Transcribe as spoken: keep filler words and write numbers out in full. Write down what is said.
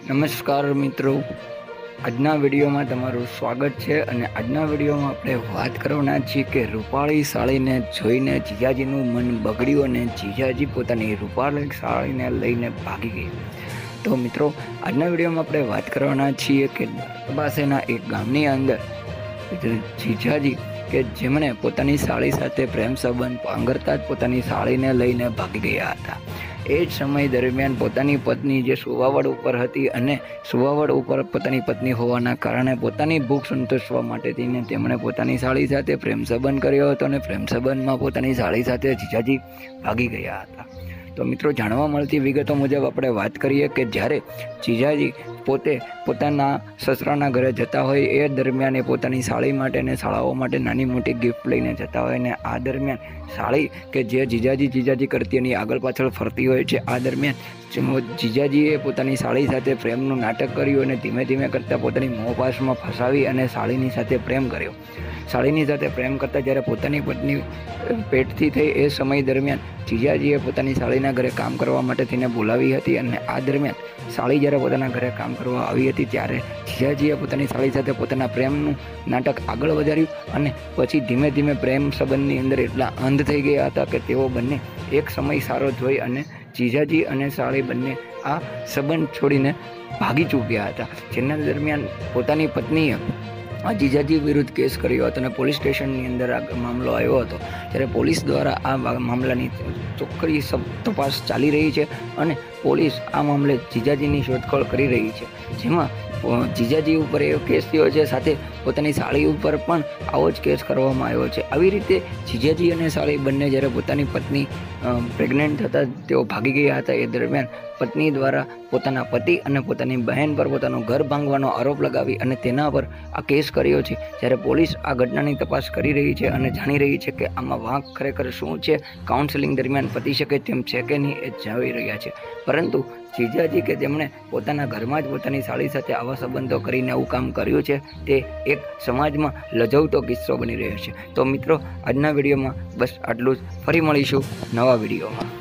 નમસ્કાર મિત્રો, આજના વિડીયોમાં તમારું સ્વાગત છે અને આજના વિડીયોમાં આપણે વાત કરવાના છીએ કે રૂપાળી સાળીને જોઈને જીજાજીનું મન બગડ્યું અને જીજાજી પોતાની રૂપાળી સાળીને લઈને ભાગી ગઈ। તો મિત્રો, આજના વિડીયોમાં આપણે વાત કરવાના છીએ કે પાસેના એક ગામની અંદર જીજાજી કે જેમણે પોતાની સાળી સાથે પ્રેમ સંબંધ પાંગરતા જ પોતાની સાળીને લઈને ભાગી ગયા હતા। એ જ સમય દરમિયાન પોતાની પત્ની જે સુવાવડ ઉપર હતી અને સુવાવડ ઉપર પોતાની પત્ની હોવાના કારણે પોતાની ભૂખ સંતોષવા માટે થઈને તેમણે પોતાની સાળી સાથે પ્રેમ સંબંધ કર્યો હતો અને પ્રેમ સંબંધમાં પોતાની સાળી સાથે જીજાજી ભાગી ગયા હતા। તો મિત્રો, જાણવા મળતી વિગતો મુજબ આપણે વાત કરીએ કે જ્યારે જીજાજી પોતે પોતાના સસરાના ઘરે જતા હોય એ દરમિયાન એ પોતાની સાળી માટે અને શાળાઓ માટે નાની મોટી ગિફ્ટ લઈને જતા હોય ને આ દરમિયાન સાળી કે જે જીજાજી જીજાજી કરતી એની આગળ પાછળ ફરતી હોય છે, આ દરમિયાન જીજાજીએ પોતાની સાળી સાથે પ્રેમનું નાટક કર્યું અને ધીમે ધીમે કરતાં પોતાની મોહપાશમાં ફસાવી અને સાળીની સાથે પ્રેમ કર્યો। સાળીની સાથે પ્રેમ કરતાં જ્યારે પોતાની પત્ની પેટથી થઈ એ સમય દરમિયાન જીજાજીએ પોતાની સાળીના ઘરે કામ કરવા માટે તેને બોલાવી હતી અને આ દરમિયાન સાળી જ્યારે પોતાના ઘરે કામ કરવા આવી હતી ત્યારે જીજાજીએ પોતાની સાળી સાથે પોતાના પ્રેમનું નાટક આગળ વધાર્યું અને પછી ધીમે ધીમે પ્રેમ સંબંધની અંદર એટલા અંધ થઈ ગયા હતા કે તેઓ બંને એક સમય સારો જોઈ અને જીજાજી અને સાળી બંને આ સંબંધ છોડીને ભાગી ચૂક્યા હતા। જેના દરમિયાન પોતાની પત્નીએ આ જીજાજી વિરુદ્ધ કેસ કર્યો હતો અને પોલીસ સ્ટેશનની અંદર આ મામલો આવ્યો હતો। ત્યારે પોલીસ દ્વારા આ મામલાની ચોખ્ખી તપાસ ચાલી રહી છે અને પોલીસ આ મામલે જીજાજીની શોધખોળ કરી રહી છે, જેમાં જીજાજી ઉપર એવો કેસ થયો છે, સાથે પોતાની સાળી ઉપર પણ આવો જ કેસ કરવામાં આવ્યો છે। આવી રીતે જીજાજી અને સાળી બંને જ્યારે પોતાની પત્ની પ્રેગ્નન્ટ થતા તેઓ ભાગી ગયા હતા એ દરમિયાન પત્ની દ્વારા પોતાના પતિ અને પોતાની બહેન પર પોતાનું ઘર ભાંગવાનો આરોપ લગાવી અને તેના પર આ કેસ કર્યો છે। જ્યારે પોલીસ આ ઘટનાની તપાસ કરી રહી છે અને જાણી રહી છે કે આમાં વાંક ખરેખર શું છે, કાઉન્સેલિંગ દરમિયાન પતી શકે તેમ છે કે નહીં એ જાણી રહ્યા છે, પરંતુ જીજાજી કે જેમણે પોતાના ઘરમાં જ પોતાની સાળી સાથે આવા સંબંધો કરીને આવું કામ કર્યું છે તે એક સમાજમાં લજવતો કિસ્સો બની રહ્યો છે। તો મિત્રો, આજના વિડીયોમાં બસ આટલું જ, ફરી મળીશું નવા વિડીયોમાં।